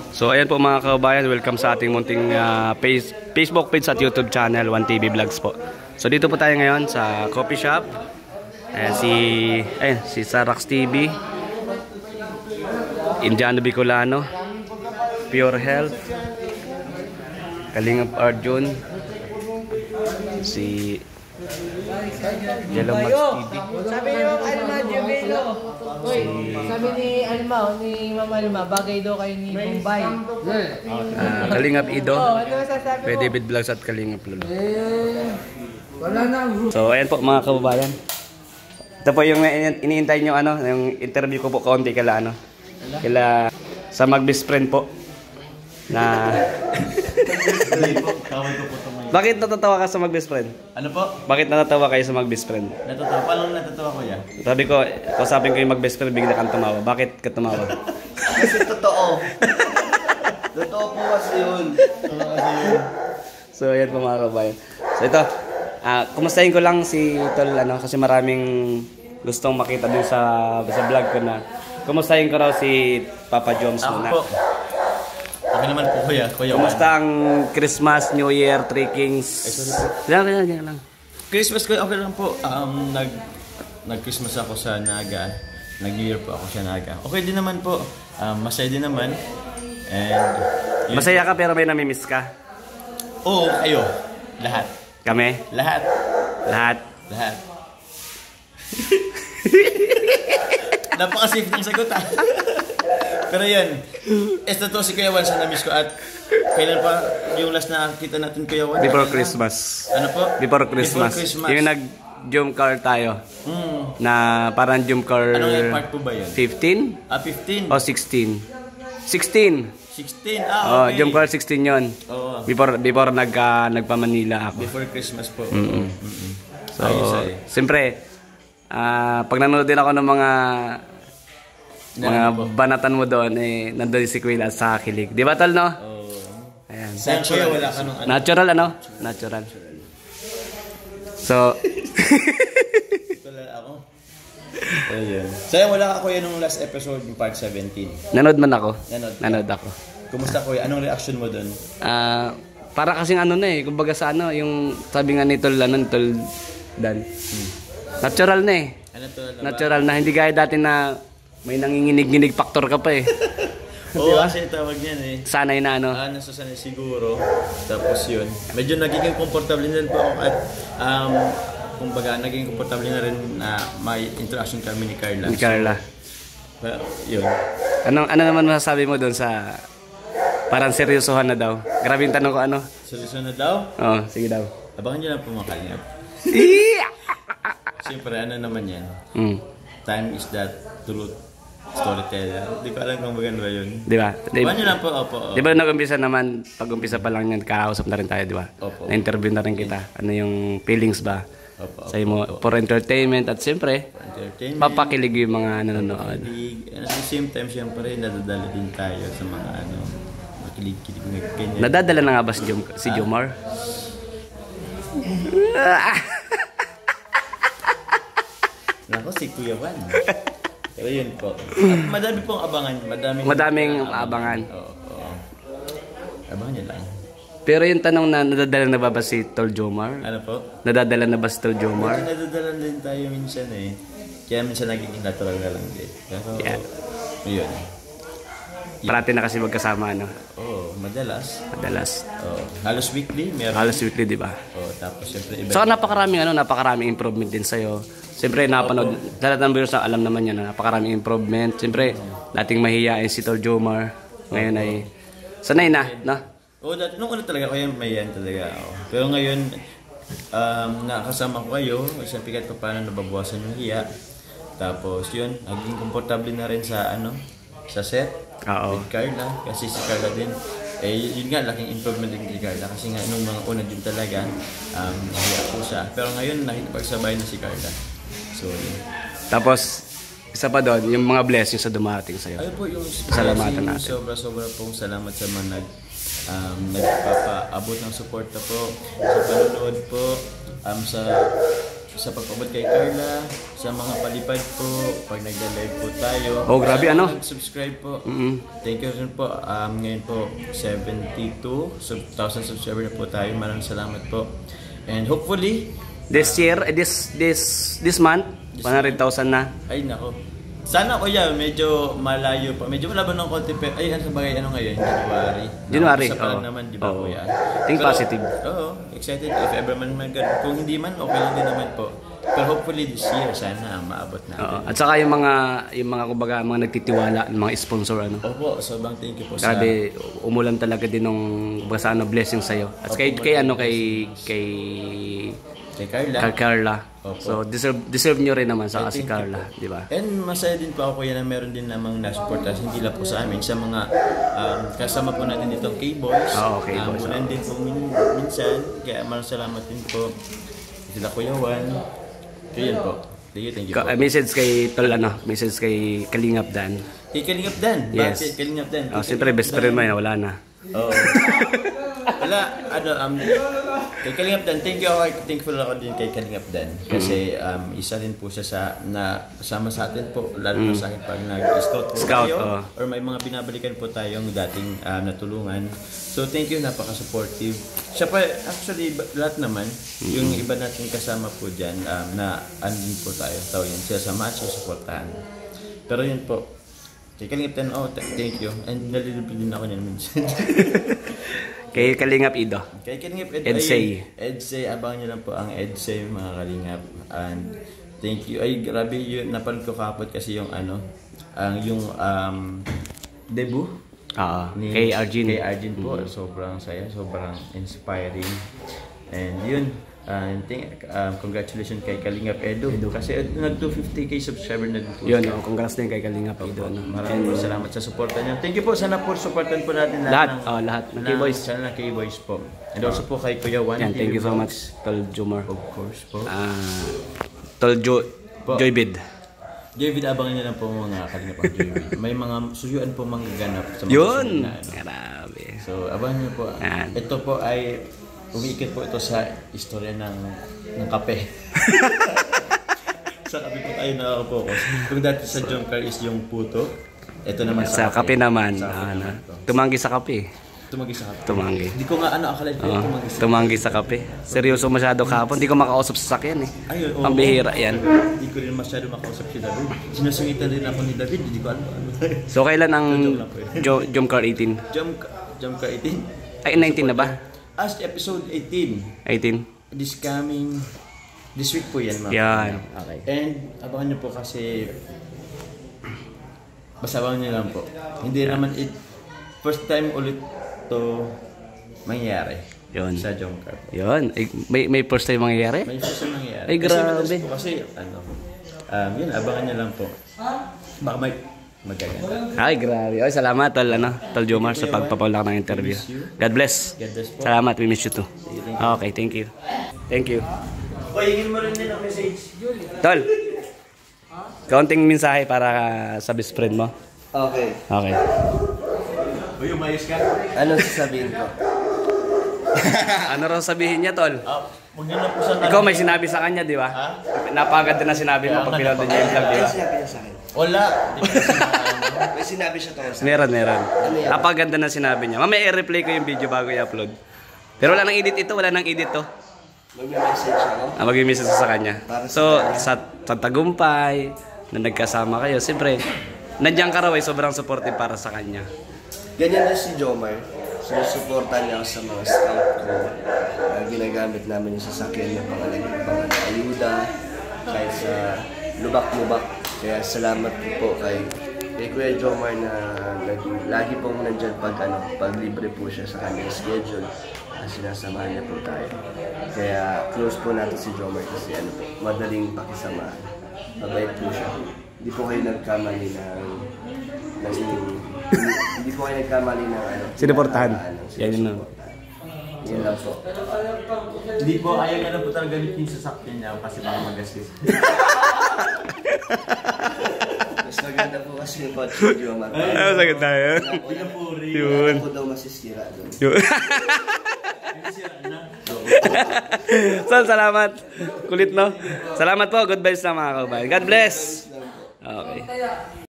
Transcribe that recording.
So ayan po mga kababayan, welcome sa ating munting Facebook page at YouTube channel 1TV Vlogs po. So dito po tayo ngayon sa coffee shop. Ayan si Sarax TV, Indiano Bicolano, Pure Health, Kalingap Arjun, si Yellow Max TV. Sabi yung Alma Diabelo. Sabi ni Alma, ni Mama Alma, bagay daw kayo ni Bombay. Kalingap Ido, Ano masasabi mo? Pwede David Vlogs at Kalingap Lolo. Wala na. So ayan po mga kababayan. Ito po yung iniintay nyo yung interview ko po kaunti kila sa mag-best friend po na Bakit natatawa ka sa mag-best friend? Ano po? Bakit natatawa kayo sa mag-best friend? Natatawa? Paano natatawa ko yan? Sabi ko, kausapin ko yung mag-best friend, bigla kang tumawa. Bakit ka tumawa? Kasi totoo. Totoo po kasi yun. So ayan po mga kabayan. So ito, kumustahin ko lang si Tol kasi maraming gustong makita din sa vlog ko na. Kumustahin ko raw si Papa Joms muna. Ako po. Okay naman po kuya. Kumusta ang Christmas, New Year, Three Kings? Yan lang. Christmas ko okay lang po. Nag-Christmas ako sa Naga. Nag-New Year po ako sa Naga. Okay din naman po. Masaya din naman. And masaya ka pero may namimiss ka? Oo, kayo. Lahat. Kami? Lahat. Napaka-safe ng sagot Pero yun, totoo si Kuya Juan sa na-miss ko at kailan pa yung last na kita natin Kuya Juan? Before Christmas. Ano po? Before Christmas. Yung nag-jump car tayo. Na parang jump car. Anong part po ba yun? 15? 15? O 16? 16. 16? Okay. Jump car 16 yun. Oo. Before nagpa-Manila ako. Before Christmas po. So, siyempre, pag nanonood din ako ng mga banatan mo doon, nandun si Queen at sa kilig. Di ba, Tol, no? Ayan. Saan kuya wala ka nung Natural, Natural. So, wala ako. Ayun. Sayang wala ka kuya nung last episode, yung part 17. nanood man ako. Nanood ako. Kumusta kuya? Anong reaction mo doon? Para kasing kumbaga sa yung sabi nga ni Tol, Tol Dan. Natural na Natural na. Hindi gaya dati na may nanginginig-nginig factor ka pa Oo, kasi tawag niyan Sanay na nasasanay siguro. Tapos yun. Medyo nagiging komportable din po ako at kumbaga naging komportable na rin na may interaction kami ni Carla. Well, yun. Ano naman masasabi mo doon sa parang seryosohan na daw? Grabe yung tanong ko Seryoso na daw? Oo, sige daw. Abangan nyo lang po mga Kalingap. Siyempre, naman yan? Time is that truth storyteller. Di ko alam kung maganda ba yun. Di ba? Abangan nyo lang po, opo. Di ba nag-umpisa naman, pag-umpisa pa lang yan, kakausap na rin tayo, di ba? Opo. Na-interview na rin kita. Ano yung feelings ba? Opo. Sa'yo mo, for entertainment at siyempre, papakilig yung mga nanonood. At the same time, siyempre, nadadala din tayo sa mga makilig-kilig na ganyan. Nadadala na nga ba si Jomar? Nako, si Kuya Juan. Pero yun po. At madami pong abangan. Madaming abangan. Oo. Abangan nyo lang. Pero yung tanong na nadadala na ba si Tol Jomar? Ano po? Nadadala na ba si Tol Jomar? Nadadala din tayo minsan Kaya minsan nagiging natural na lang din. Pero, yun. Parati na kasi magkasama, Oo, madalas. Oo. Halos weekly, meron. Halos weekly, di ba? Oo, tapos syempre iba. So napakaraming improvement din sa'yo. Siyempre, napanood, lahat ng viewers alam naman yan na napakaraming improvement. Siyempre, dating mahihiyain si Tol Jomar. Ngayon ay sanay na, no? Oo, nung una talaga kayo, mahihiyain talaga ako. Pero ngayon, nakasama ko kayo, siyempre kahit pa paano nababawasan yung hiya. Tapos yun, naging komportable na rin sa sa set. Oo. With Carla, kasi si Carla din, yun nga, laking improvement din kay Carla. Kasi nga, nung mga una din talaga, nahiya ko siya. Pero ngayon, nakikipagsabay na si Carla. So, yun. Tapos, isa pa doon, yung mga blessings sa dumating sa'yo. Ayun po, yung Salamatan natin. Sobra pong salamat sa mga nagpapaabot ng suporta po, sa panonood po, sa sa pagpabot kay Carla, sa mga palipad po, pag nagda-live po tayo. Oh, grabe, sa ano? Subscribe po. Thank you rin po. Ngayon po, 72,000 subscriber na po tayo. Maraming salamat po. And hopefully, This year, this month, 100,000 na. ay nako. Sana kuya, medyo malayo pa. Medyo malaban ng konti. Ay, ano ba ano ngayon? January. Sa pa lang naman, di ba Oo. kuya? Think Pero, positive. Oo, excited. If ever man ganun. Kung hindi man, okay lang din naman po. Pero hopefully this year, sana maabot natin. Oo. At saka yung mga kumbaga, mga nagtitiwala, mga sponsor, ano. Opo, sobrang thank you po sa... Grabe, umulan talaga din ng basta blessing sa'yo. At kay Carla. Opo. So deserve nyo rin naman sa si Thank you Carla, po. di ba? And masaya din po ako kuya na meron din namang na-supportas, hindi lang po sa amin, sa mga kasama po natin ditong K-Boys. Oo, K-Boys, Unan din po minsan, kaya maraming salamat din po. Sila Kuya Juan. Kaya yun po. Thank you po. Message kay message kay Kalingap Dan. Kay Kalingap Dan? Yes. Bakit Kalingap Dan? Siyempre, best friend mo yun, wala na. Oo. Wala, kay Kalingap Dan, thankful ako din kay Kalingap Dan. Kasi isa din po siya na kasama sa atin po, lalo na sa akin pag nag-scout po tayo, or may mga binabalikan po tayong dating natulungan. So thank you, napaka-supportive. Siya pa, actually, lahat naman, yung iba natin kasama po dyan, na andin po tayo, yun, sila sa match o supportahan. Pero yun po, kay Kalingap Dan, thank you. And nalilipin din ako niyan minsan. Kay Kalingap Ido. Kay Kalingap Edsay. Edsay, abangan nyo lang po ang Edsay, mga Kalingap. And thank you. Ay, grabe yun. Napanood ko kapot kasi yung yung debut. Kay Arjun. Kay Arjun po. Sobrang saya, sobrang inspiring. And yun, congratulations kay Kalingap Edo. Kasi nag-250k subscriber na din po. Yun, congrats din kay Kalingap Edo. Maraming salamat sa suporta niyo. Thank you po. Sana po supportan po natin Lahat ng K-Boys. Sana ng K-Boys po. And also po kay Kuya Juan. Thank you so much, Tol Jomar. Of course po. Tol Joybid. Joybid, abangan niyo lang po mga Kalingap ang Joybid. May mga suyuan po manggaganap sa mga Yun! Grabe. So, abangan niyo po. Ito po ay umiikot po ito sa istorya ng kape. Sa kape po tayo nakaka-focus. Kung dati sa Jomcar is yung puto, ito naman Sa kape naman. Tumanggi sa kape. Tumanggi sa kape. Tumanggi. Hindi ko nga akala ko tumanggi sa kape. Seryoso masyado kahapon. Hindi ko makausap sa sakyan eh. Ayun, Ang bihira yan. Hindi ko rin masyado makausap si David. Sinusungitan rin ako ni David. Hindi ko ano. So kailan ang Jomcar 18? Jomcar 18? Ay, 19 na ba? As episode 18. 18? This week po yan mga. Yan. Okay. And abangan nyo po kasi basta abangan nyo lang po. Hindi naman first time ulit to mangyayari. Yun. Sa Jomcar. Yun. May first time mangyayari? May first time mangyayari. Ay, grabe. Kasi yun, abangan nyo lang po. Baka may magaganda. Ay, grabe. Ay, salamat, Tol Jomar, sa pagpapawala ng interview. God bless. God bless po. Salamat, we miss you too. Okay, thank you. Thank you. O, hingin mo rin din ang message. Tol, kaunting mensahe para sa best friend mo. Okay. Okay. Uy, umayos ka? Ano sasabihin ko? Ano raw sabihin niya, Tol? Huwag nyo na po sa Ikaw may sinabi sa kanya, di ba? Napakaganda na sinabi mo pag pinanood niya yung vlog, di Ano ba? sinabi niya sa akin? Wala. May sinabi siya tungkol sa akin. Meron. Napakaganda na sinabi niya. Mamaya i-replay ko yung video bago i-upload. Pero wala nang edit ito, wala nang edit to. Mag-message ako. Mag-message sa kanya. So, sa tagumpay, na nagkasama kayo, siyempre, nandiyan ka raw ay sobrang supportive para sa kanya. Ganyan na si Jomar. Sinusuportan niya ako sa mga scout ko. Ginagamit namin yung sasakyan ng ayuda, kahit sa lubak-lubak. Kaya salamat po kay Kuya Jomar na lagi pong nandyan pag libre po siya sa kanyang schedule. Sinasamahan niya po tayo. Kaya close po natin si Jomar kasi madaling pakisamahan. Mabait po siya. Hindi po kayo nagkamali hindi po kayo nagkamali ng Sinuportahan. Yan yun. Yan lang po. Hindi po, ayaw nga na po talaga yung sasakyan niya kasi baka magastis. Mas maganda po kasi yung kotse ni Jomar. Ay, masagad tayo. Yun. Ako daw masisira doon. Yun. Sol, salamat. Kulit, no? Salamat po. Good vibes na mga kabayan. God bless. Okay.